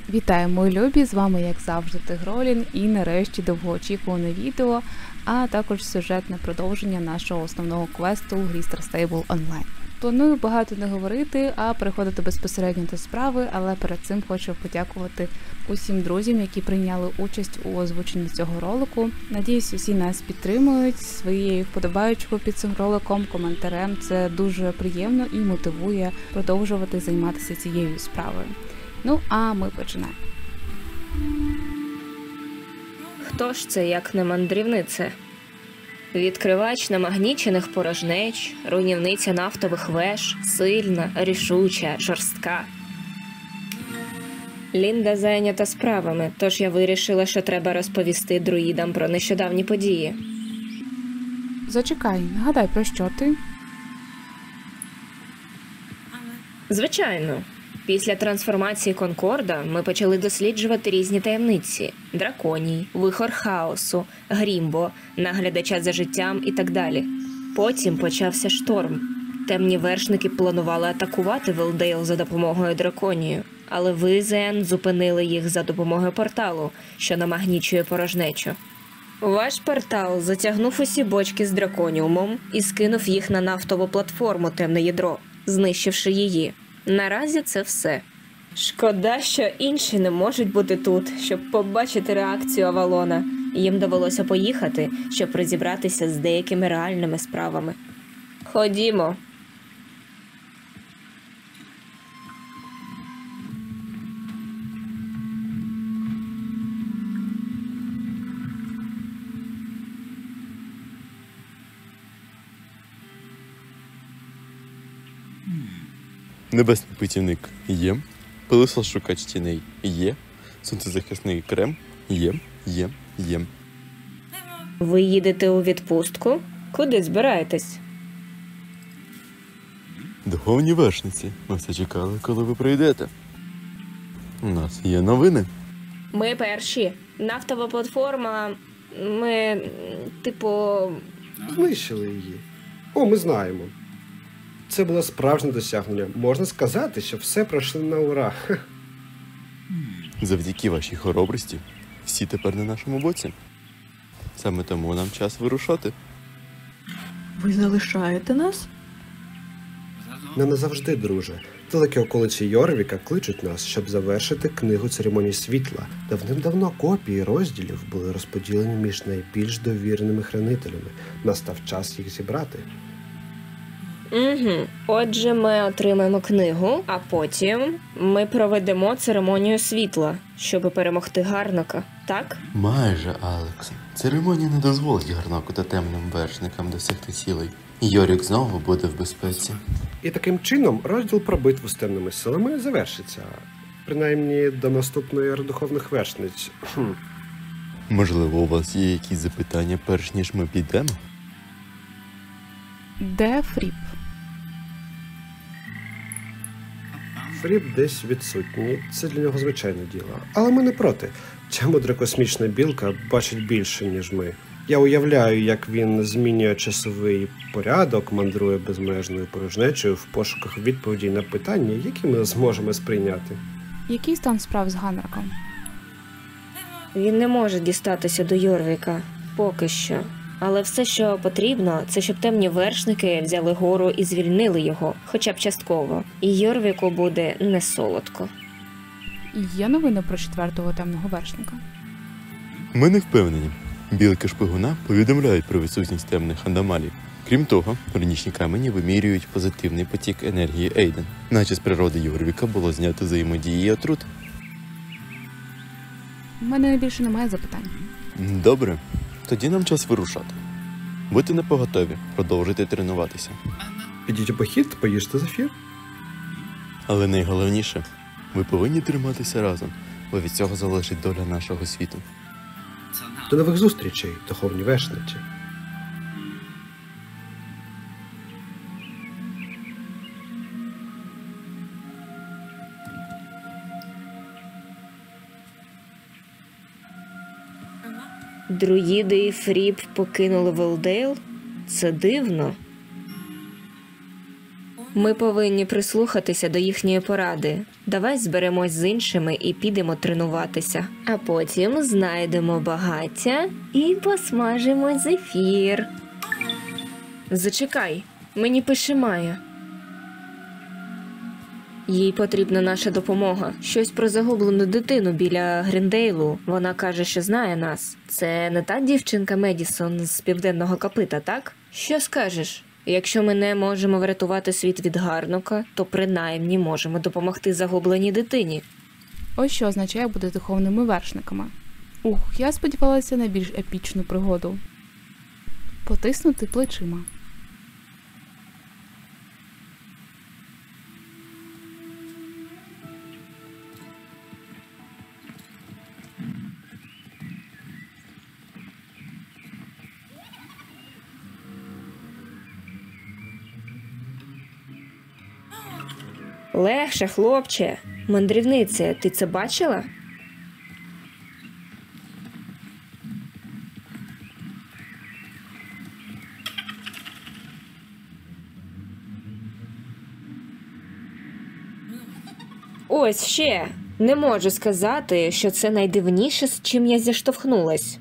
Вітаю, мої любі! З вами, як завжди, Тигролін і нарешті довгоочікуване відео, а також сюжетне продовження нашого основного квесту у грі Star Stable Online. Планую багато не говорити, а переходити безпосередньо до справи, але перед цим хочу подякувати усім друзям, які прийняли участь у озвученні цього ролику. Надіюсь, усі нас підтримують своєю вподобаючкою під цим роликом, коментарем. Це дуже приємно і мотивує продовжувати займатися цією справою. Ну, а ми починаємо. Хто ж це, як не мандрівниця? Відкривач намагнічених порожнеч, руйнівниця нафтових веж, сильна, рішуча, жорстка. Лінда зайнята справами, тож я вирішила, що треба розповісти друїдам про нещодавні події. Зачекай, нагадай, про що ти? Звичайно. Після трансформації Конкорда ми почали досліджувати різні таємниці – драконій, вихор хаосу, Грімбо, наглядача за життям і так далі. Потім почався шторм. Темні вершники планували атакувати Велдейл за допомогою драконію, але ви, Зен, зупинили їх за допомогою порталу, що намагнічує порожнечу. Ваш портал затягнув усі бочки з драконіумом і скинув їх на нафтову платформу «Темне ядро», знищивши її. Наразі це все. Шкода, що інші не можуть бути тут, щоб побачити реакцію Авалона. Їм довелося поїхати, щоб розібратися з деякими реальними справами. Ходімо. Небесний путівник є, пилосос-шукач тіней є, сонцезахисний крем є. Ви їдете у відпустку? Куди збираєтесь? Духовні вершниці, ми все чекали, коли ви прийдете. У нас є новини. Ми перші. Нафтова платформа... Ми... Знищили її. О, ми знаємо. Це було справжнє досягнення. Можна сказати, що все пройшло на ура. Завдяки вашій хоробрості всі тепер на нашому боці. Саме тому нам час вирушати. Ви залишаєте нас? Не назавжди, друже. Далекі околиці Йорвіка кличуть нас, щоб завершити книгу церемоній світла. Давним-давно копії розділів були розподілені між найбільш довіреними хранителями. Настав час їх зібрати. Угу. Отже, ми отримаємо книгу, а потім ми проведемо церемонію світла, щоб перемогти Гарнака, так? Майже, Алекс. Церемонія не дозволить Гарнаку та темним вершникам досягти цілей. Йорік знову буде в безпеці. І таким чином розділ про битву з темними силами завершиться. Принаймні до наступної ери духовних вершниць. Можливо, у вас є якісь запитання, перш ніж ми підемо? Де Фріп? Фріп десь відсутній, це для нього звичайне діло. Але ми не проти. Ця мудра космічна білка бачить більше, ніж ми. Я уявляю, як він змінює часовий порядок, мандрує безмежною порожнечею в пошуках відповідей на питання, які ми зможемо сприйняти. Який стан справ з Ганраком? Він не може дістатися до Йорвіка. Поки що. Але все, що потрібно, це щоб темні вершники взяли гору і звільнили його, хоча б частково. І Йорвіку буде не солодко. Є новини про 4-го темного вершника? Ми не впевнені. Білки шпигуна повідомляють про відсутність темних аномалій. Крім того, органічні камені вимірюють позитивний потік енергії Ейден, наче з природи Йорвіка було знято взаємодії і отрут. У мене більше немає запитань. Добре, тоді нам час вирушати. Будьте напоготові, продовжуйте тренуватися. Підіть у похід, поїжте зефір. Але найголовніше, ви повинні триматися разом, бо від цього залежить доля нашого світу. До нових зустрічей, духовні вершниці. Друїди і Фріп покинули Велдейл? Це дивно. Ми повинні прислухатися до їхньої поради. Давай зберемось з іншими і підемо тренуватися. А потім знайдемо багаття і посмажимо зефір. Зачекай, мені пише Майя. Їй потрібна наша допомога. Щось про загублену дитину біля Гріндейлу. Вона каже, що знає нас. Це не та дівчинка Медісон з Південного Копита, так? Що скажеш? Якщо ми не можемо врятувати світ від Гарнока, то принаймні можемо допомогти загубленій дитині. Ось що означає бути духовними вершниками. Я сподівалася на більш епічну пригоду. Потиснути плечима. Легше, хлопче. Мандрівнице, ти це бачила? Ось ще. Не можу сказати, що це найдивніше, з чим я зіштовхнулась.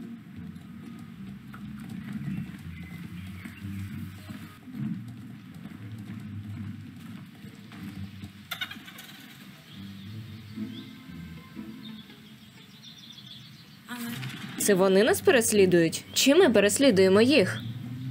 Це вони нас переслідують? Чи ми переслідуємо їх?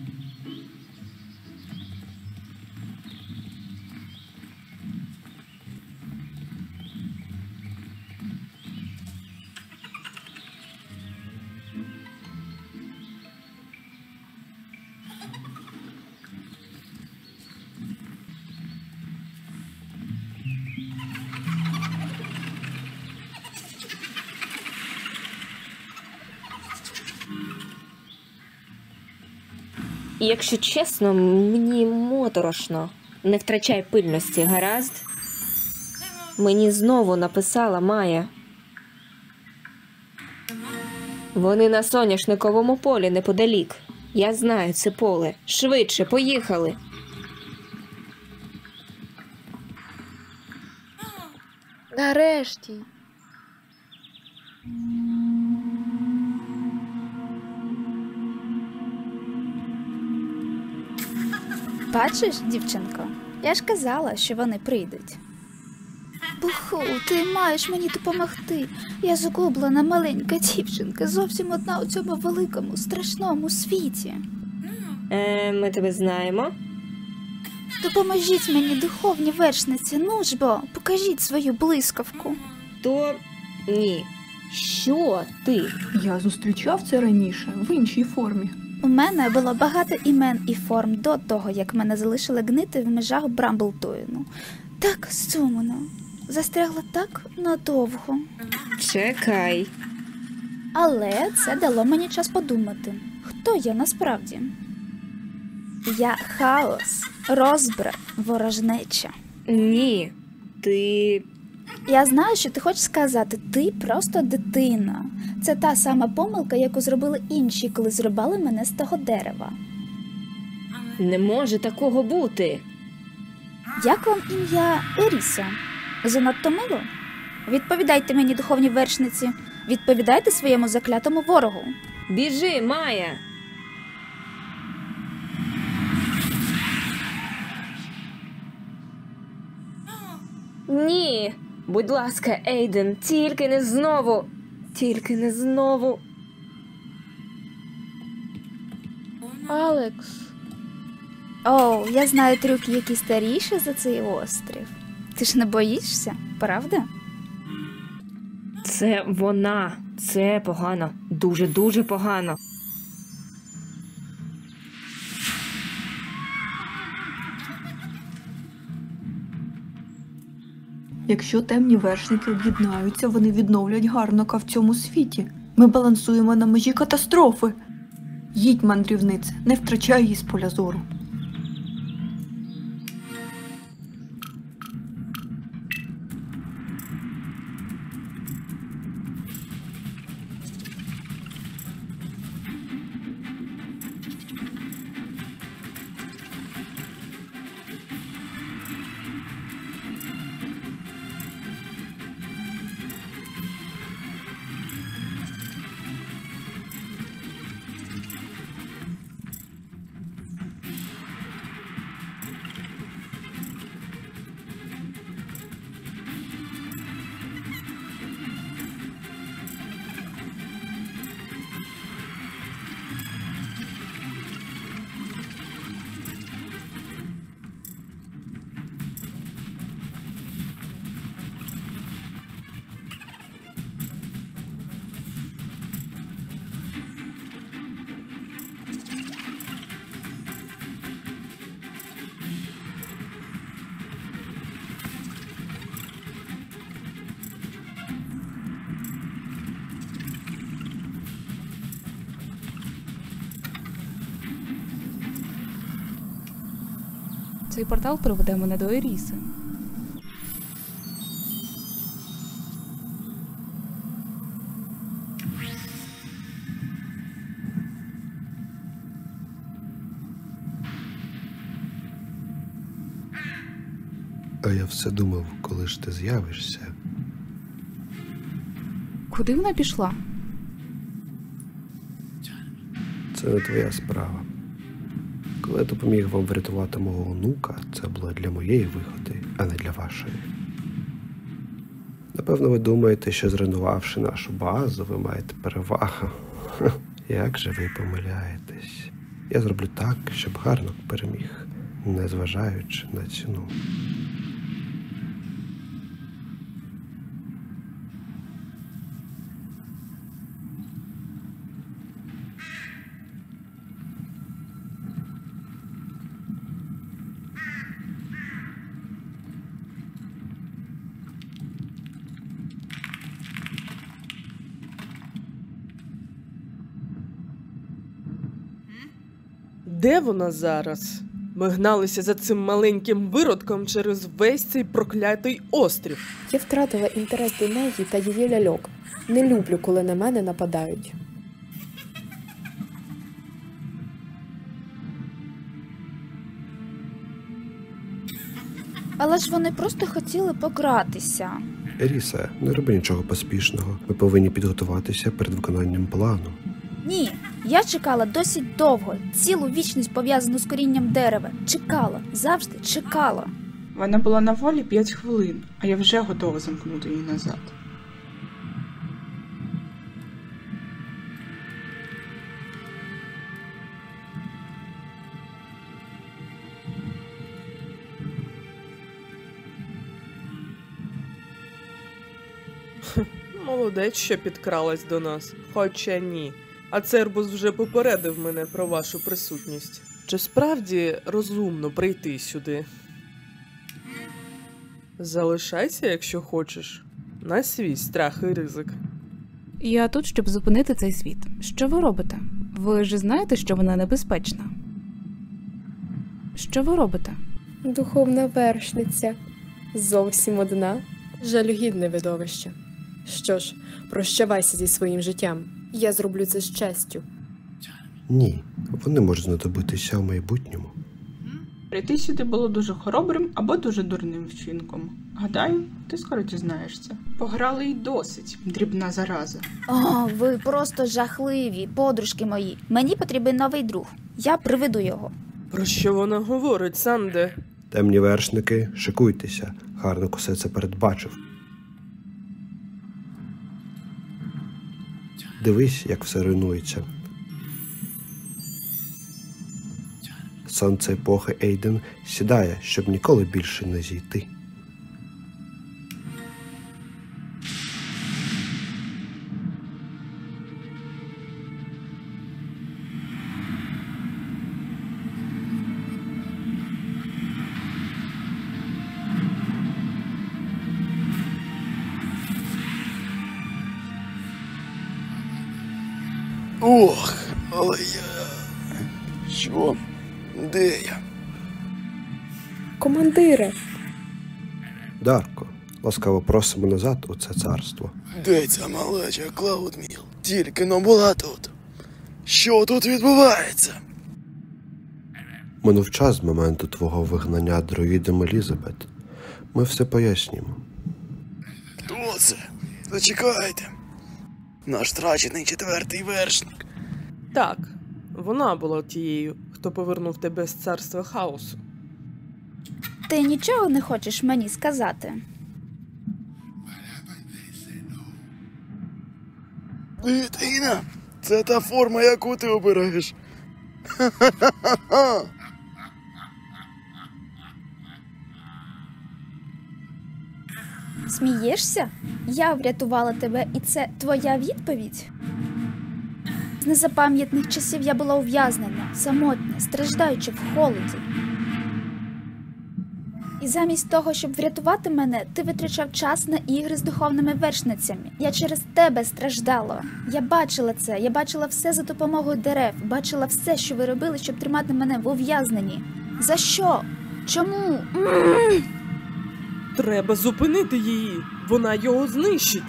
Якщо чесно, мені моторошно. Не втрачай пильності, гаразд? Мені знову написала Майя. Вони на соняшниковому полі неподалік. Я знаю це поле. Швидше, поїхали. Нарешті. Бачиш, дівчинко, я ж казала, що вони прийдуть. Буху, ти маєш мені допомогти. Я загублена маленька дівчинка, зовсім одна у цьому великому, страшному світі. Ми тебе знаємо. Допоможіть мені, духовні вершниці, ну ж бо, покажіть свою блискавку. То ні. Що ти? Я зустрічав це раніше, в іншій формі. У мене було багато імен і форм до того, як мене залишили гнити в межах Брамблтоїну. Так сумно. Застрягла так надовго. Чекай. Але це дало мені час подумати, хто я насправді. Я хаос, розбрат, ворожнеча. Ні. Ти... Я знаю, що ти хочеш сказати, ти просто дитина. Це та сама помилка, яку зробили інші, коли зрубали мене з того дерева. Не може такого бути. Як вам ім'я Еріса? Занадто мило? Відповідайте мені, духовні вершниці. Відповідайте своєму заклятому ворогу. Біжи, Майя! Ні! Будь ласка, Ейден, тільки не знову! Тільки не знову! Алекс. О, я знаю трюки, які старіші за цей острів. Ти ж не боїшся, правда? Це вона. Це погано. Дуже-дуже погано. Якщо темні вершники об'єднаються, вони відновлять Гарнока в цьому світі. Ми балансуємо на межі катастрофи. Їдь, мандрівнице, не втрачай її з поля зору. Цей портал приведе мене до Еріси. А я все думав, коли ж ти з'явишся. Куди вона пішла? Це не твоя справа. Коли я допоміг вам врятувати мого онука, це було для моєї вигоди, а не для вашої. Напевно, ви думаєте, що зруйнувавши нашу базу, ви маєте перевагу. Як же ви помиляєтесь? Я зроблю так, щоб Гарнок переміг, незважаючи на ціну. Де вона зараз? Ми гналися за цим маленьким виродком через весь цей проклятий острів. Я втратила інтерес до неї та її ляльок. Не люблю, коли на мене нападають. Але ж вони просто хотіли погратися. Еріса, не роби нічого поспішного. Ми повинні підготуватися перед виконанням плану. Ні, я чекала досить довго, цілу вічність пов'язану з корінням дерева. Чекала, завжди чекала. Вона була на волі 5 хвилин, а я вже готова замкнути її назад. Молодець, що підкралась до нас. Хоча ні. А Цербус вже попередив мене про вашу присутність. Чи справді розумно прийти сюди? Залишайся, якщо хочеш. На свій страх і ризик. Я тут, щоб зупинити цей світ. Що ви робите? Ви ж знаєте, що вона небезпечна? Що ви робите? Духовна вершниця. Зовсім одна. Жалюгідне видовище. Що ж, прощавайся зі своїм життям. Я зроблю це з честю. Ні, вони можуть знадобитися в майбутньому. Прийти сюди було дуже хоробрим або дуже дурним вчинком. Гадаю, ти скоро дізнаєшся. Пограли й досить, дрібна зараза. О, ви просто жахливі, подружки мої. Мені потрібен новий друг. Я приведу його. Про що вона говорить, Санде? Темні вершники, шикуйтеся. Гарнок усе це передбачив. Дивись, як все руйнується. Сонце епохи Ейден сідає, щоб ніколи більше не зійти. Ох, але я... Що? Де я? Командире! Дарко, ласкаво просимо назад у це царство. Де ця малеча Клаудміл? Тільки но була тут. Що тут відбувається? Минув час з моменту твого вигнання друїдом Елізабет. Ми все пояснимо. Хто це? Зачекайте. Наш втрачений 4-й вершник. Так, вона була тією, хто повернув тебе з царства хаосу. Ти нічого не хочеш мені сказати? Дитина, це та форма, яку ти обираєш. Ха-ха-ха-ха! Смієшся? Я врятувала тебе, і це твоя відповідь? З незапам'ятних часів я була ув'язнена, самотня, страждаючи в холоді. І замість того, щоб врятувати мене, ти витрачав час на ігри з духовними вершницями. Я через тебе страждала. Я бачила це, я бачила все за допомогою дерев, бачила все, що ви робили, щоб тримати мене в ув'язненні. За що? Чому? Треба зупинити її. Вона його знищить.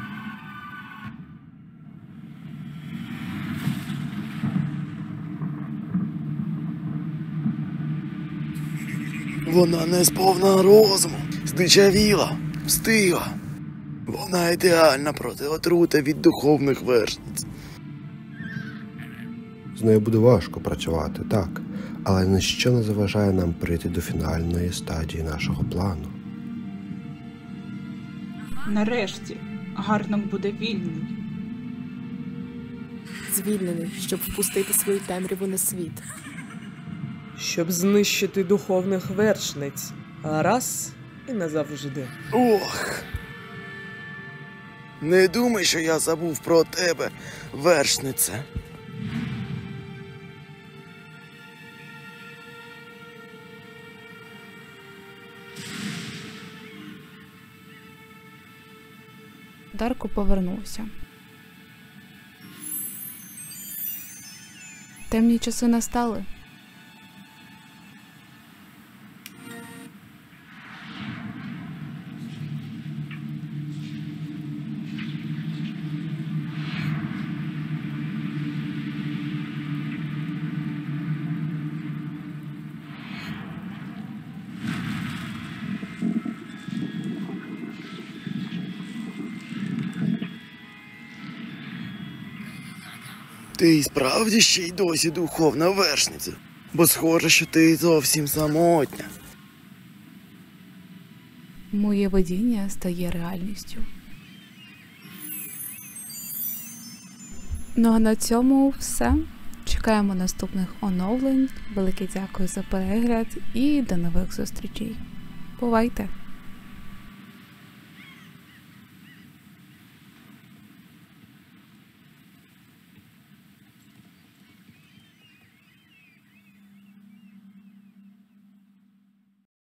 Вона не сповна розуму, здичавіла, встигла. Вона ідеальна проти отрути від духовних вершниць. З нею буде важко працювати, так, але ніщо не заважає нам прийти до фінальної стадії нашого плану. Нарешті, Гарнок буде вільний. Звільнений, щоб впустити свою темряву на світ. Щоб знищити духовних вершниць. Раз і назавжди. Ох! Не думай, що я забув про тебе, вершнице. Дарко повернувся. Темні часи настали. Ти справді ще й досі духовна вершниця, бо схоже, що ти зовсім самотня. Моє видіння стає реальністю. Ну а на цьому все. Чекаємо наступних оновлень. Велике дякую за перегляд і до нових зустрічей. Бувайте!